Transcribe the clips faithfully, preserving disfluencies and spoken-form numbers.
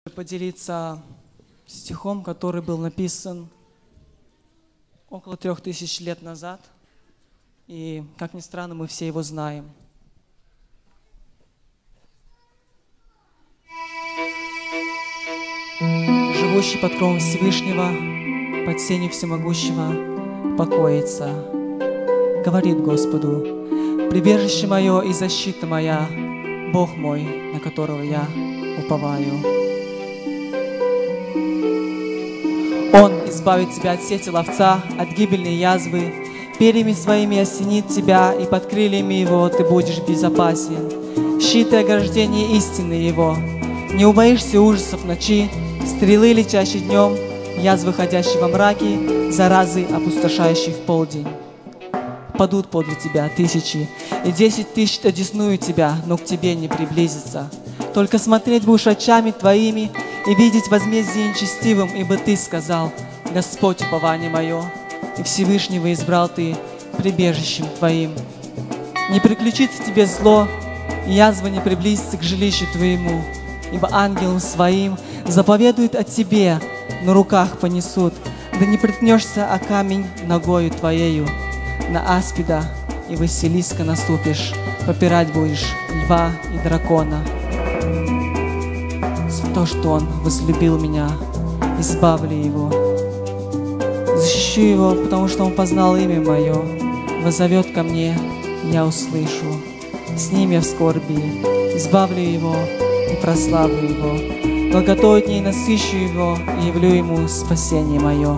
Поделиться стихом, который был написан около трех тысяч лет назад, и, как ни странно, мы все его знаем. Живущий под кровом Всевышнего, под сенью Всемогущего, покоится. Говорит Господу: прибежище мое и защита моя, Бог мой, на которого я уповаю. Он избавит тебя от сети ловца, от гибельной язвы, перьями своими осенит тебя, и под крыльями его ты будешь безопасен. Щит и ограждение истины его. Не убоишься ужасов ночи, стрелы, летящей днем, язвы, ходящей во мраке, заразы, опустошающей в полдень. Падут подле тебя тысячи, и десять тысяч одесную тебя, но к тебе не приблизится. Только смотреть будешь очами твоими и видеть возмездие нечестивым, ибо ты сказал: Господь, упование мое, и Всевышнего избрал ты прибежищем твоим. Не приключится тебе зло, и язва не приблизится к жилищу твоему, ибо ангелам своим заповедуют о тебе, на руках понесут, да не приткнешься о камень ногою твоею. На аспида и Василиска наступишь, попирать будешь льва и дракона. За то, что он возлюбил меня, избавлю его. Защищу его, потому что он познал имя мое. Воззовет ко мне, я услышу. С ним я в скорби, избавлю его и прославлю его. Благодатью дней насыщу его и явлю ему спасение мое.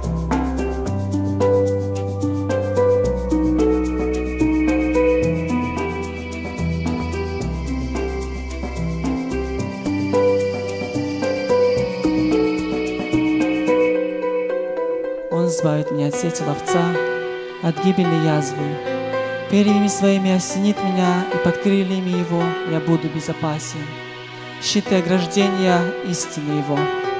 Он избавит меня от сети ловца, от гибельной язвы. Перьями своими осенит меня, и под крыльями его я буду безопасен. Щит и ограждение истины его.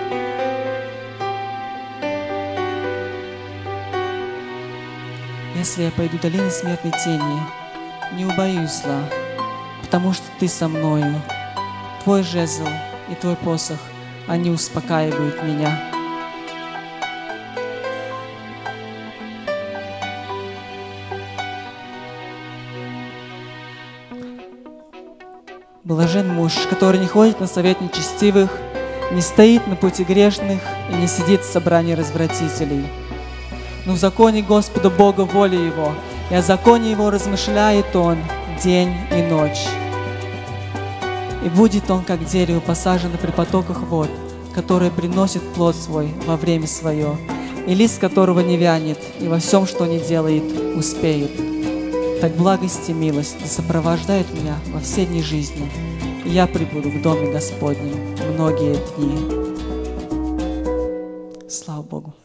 Если я пойду долиной смертной тени, не убоюсь зла, потому что ты со мною. Твой жезл и твой посох, они успокаивают меня. Блажен муж, который не ходит на совет нечестивых, не стоит на пути грешных и не сидит в собрании развратителей. Но в законе Господа Бога воля его, и о законе его размышляет он день и ночь. И будет он, как дерево, посажено при потоках вод, которое приносит плод свой во время свое, и лист которого не вянет, и во всем, что не делает, успеет. Так благость и милость да сопровождают меня во все дни жизни, и я пребуду в доме Господнем многие дни. Слава Богу!